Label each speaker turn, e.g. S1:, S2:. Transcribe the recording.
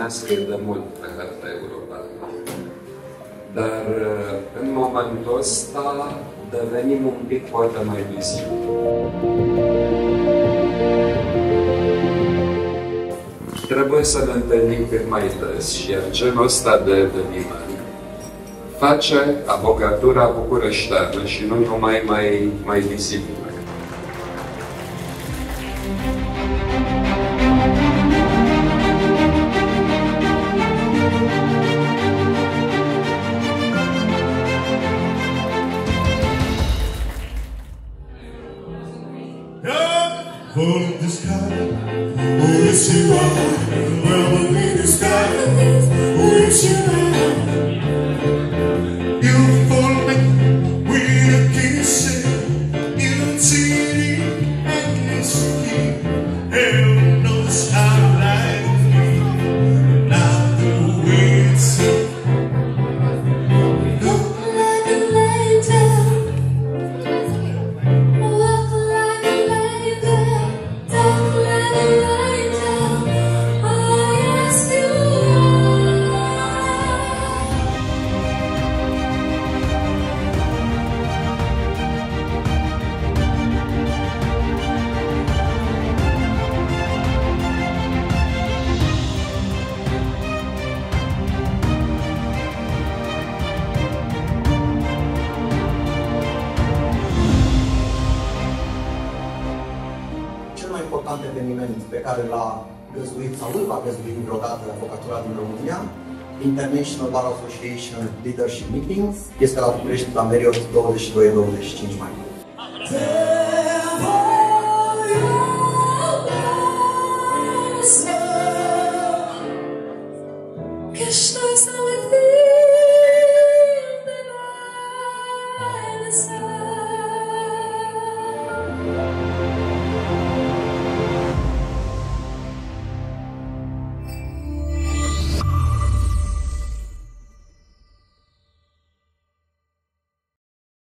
S1: întâlnească de mult pe harta europeană. Dar în momentul ăsta devenim un pic poate mai vizibili. Trebuie să ne întâlnim cât mai des și genul ăsta de eveniment face avocatura bucureșteană și nu numai mai vizibilă.
S2: Falling the sky, oh yes you are. Well, in the sky, oh yes you are. You fool me with a kiss, you cheating and kissing. Heaven knows I like me, not the way it's.
S3: Look like a angel. Walk like a angel. Talk like an angel. Oh yes you
S4: Cel mai important eveniment pe care l-a găzduit sau îl va găzdui vreodată avocatura din România, International Bar Association Leadership Meetings, este la București la perioada 22-25 mai.